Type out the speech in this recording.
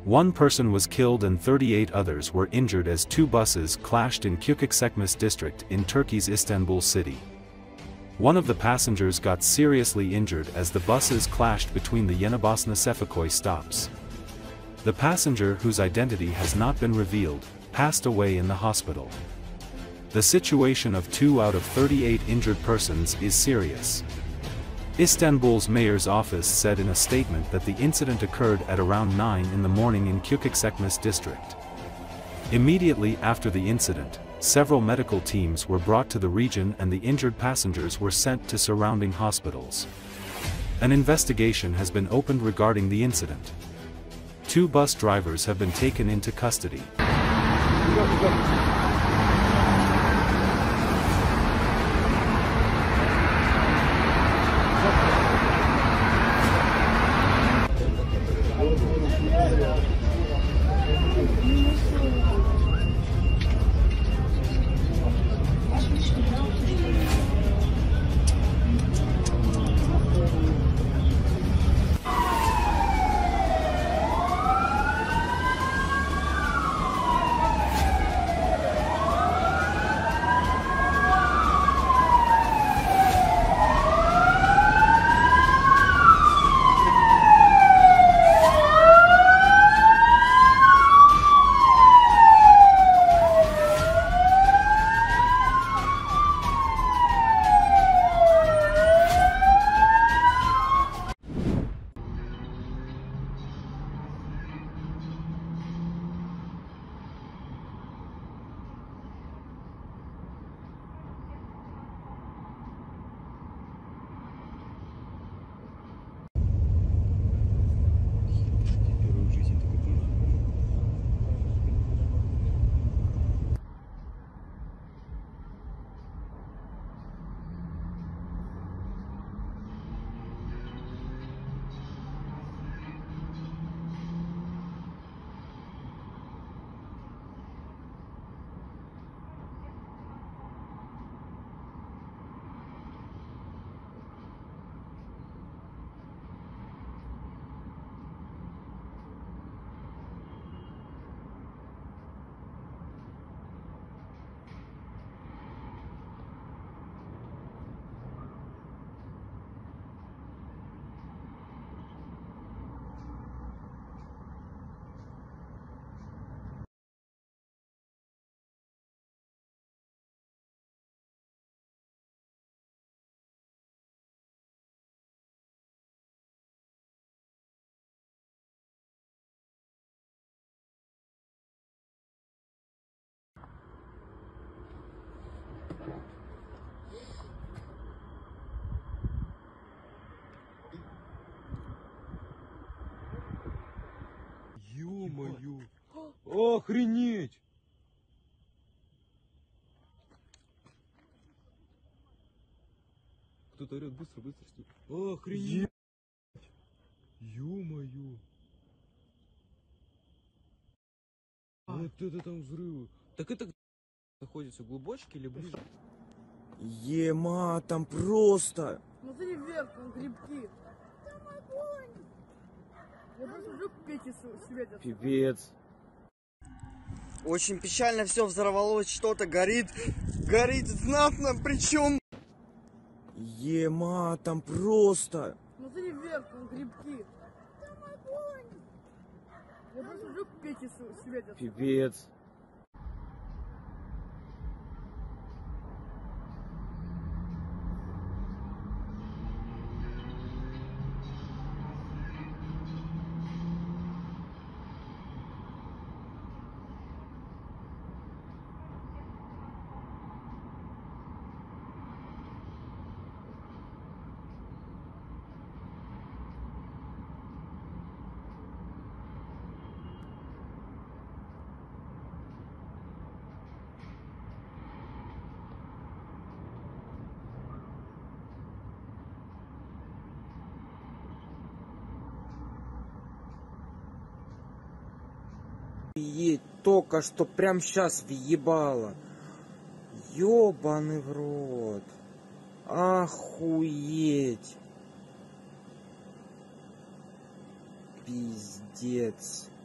One person was killed and 38 others were injured as two buses clashed in Küçükçekmece district in Turkey's Istanbul city. One of the passengers got seriously injured as the buses clashed between the Yenibosna Sefikoy stops. The passenger, whose identity has not been revealed, passed away in the hospital. The situation of 2 out of 38 injured persons is serious. Istanbul's mayor's office said in a statement that the incident occurred at around 9 in the morning in Küçükçekmece district. Immediately after the incident, several medical teams were brought to the region and the injured passengers were sent to surrounding hospitals. An investigation has been opened regarding the incident. 2 bus drivers have been taken into custody. Ё-моё! Охренеть! Кто-то орёт, быстро, быстро снимай. Охренеть! Ё-моё! Вот это там взрывы. Так это находится глубочки или ближе? Ема, там просто. Смотри вверх, там грибки. Там огонь. Я просто вижу, печи светят. Пипец. Очень печально, все взорвалось, что-то горит. Горит знатно, причем. Ема, там просто. Смотри вверх, там грибки. Там огонь. Я просто вижу, печи светят. Пипец. Ей только что прям сейчас въебало. Ёбаный в рот. Охуеть. Пиздец.